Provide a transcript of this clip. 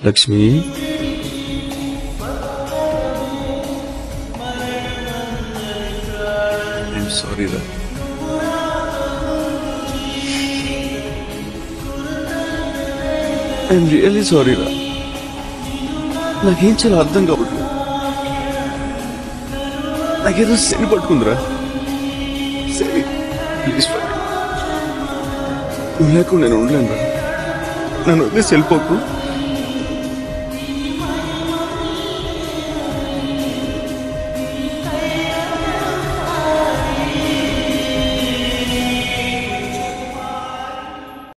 Lakshmi, I'm sorry రా. I'm really sorry రా. నాకేం చాలా అర్థం కావట్లేదు. నాకేదో శని పట్టుకుందిరా. శని, ప్లీజ్ నువ్వు లేకుండా నేను ఉండలేను రా. నన్ను వదిలేసి వెళ్ళిపోకు.